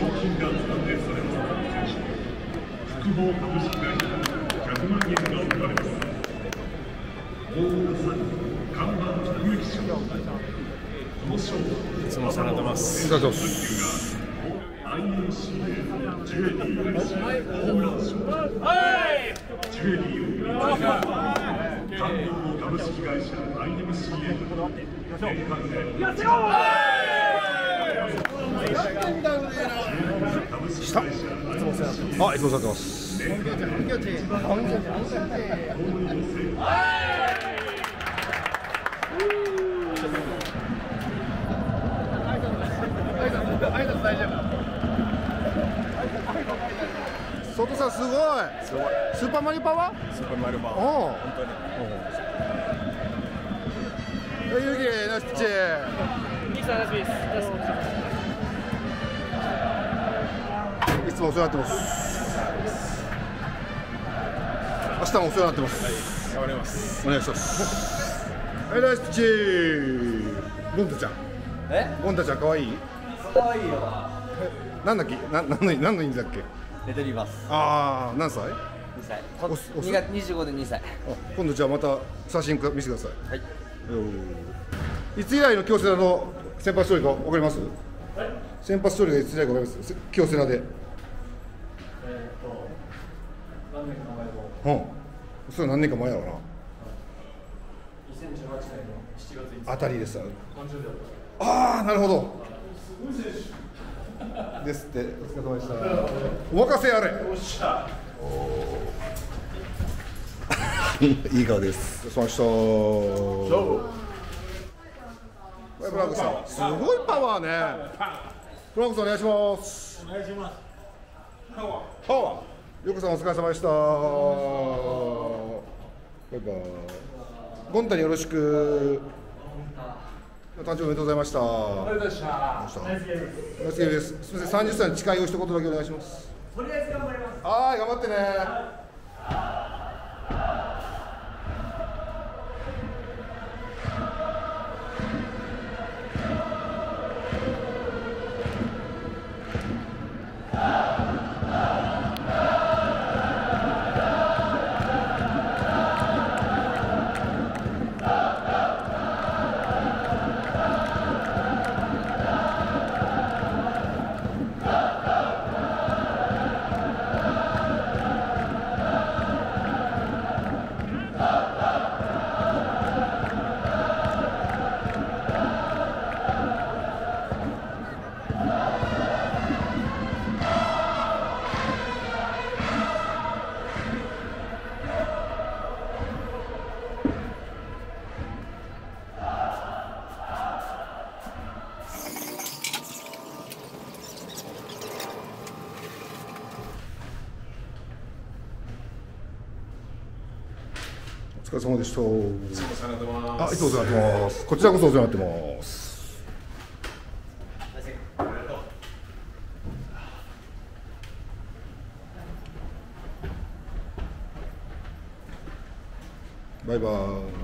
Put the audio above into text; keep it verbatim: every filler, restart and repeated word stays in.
金が贈呈されます。複合株式会社ひゃくまんえんが贈られます。大太田さん看板直撃賞。この賞いつもお世話になってます。 ありがとうございます。アイエヌシー ジュエリー嬉しいホームラン賞。ジュエリーを韓国株式会社 アイエヌシーエー 年間で下いつもお世話になってます。あ、いつもお世話になってます。 外さんすごい。 すごい。 スーパーマリオパワー？ スーパーマリオパワー。 おお。 本当に。 え、ゆき、ナイスピッチ。いつもお世話になってます。明日もお世話になってます。 頑張ります。 お願いします。はい、ナイスピッチ。ゴンタちゃん。 え？ ゴンタちゃん可愛い？ 可愛いよ。 なんだっけ？な、何の何の意味だっけ？ レトリバース。 ああ、何歳？ にさい。 おおにがつにじゅうごでにさい。 あ、今度じゃあまた写真見せてください。 はい。 いつ以来の京セラの先発勝利か分かります？先発勝利がいつ以来か分かります？京セラで。えっと何年か前の。 うん。それ何年か前やろうな。 にせんじゅうはちねんのしちがついつか。 当たりです。 誕生日だった。 ああ、なるほど。 すごい選手。 ですって。お疲れ様でした。お任せあれ。 おっしゃ。 いい顔です。お疲れ様でした。バイブランクさん、すごいパワーね。ブランクさんお願いします。 お願いします。パワー。 パワー。よこさんお疲れ様でした。バイバイ。ゴンタによろしく。誕生日おめでとうございました。 ありがとうございました。ナイスゲームです。 ナイスゲームです。すみません、さんじゅっさいの誓いを一言だけお願いします。 とりあえず頑張ります。 はい、頑張ってね。お疲れ様でした。 いつもお世話になってます。 あ、いつもお世話になってます。こちらこそお世話になってます。バイバイ。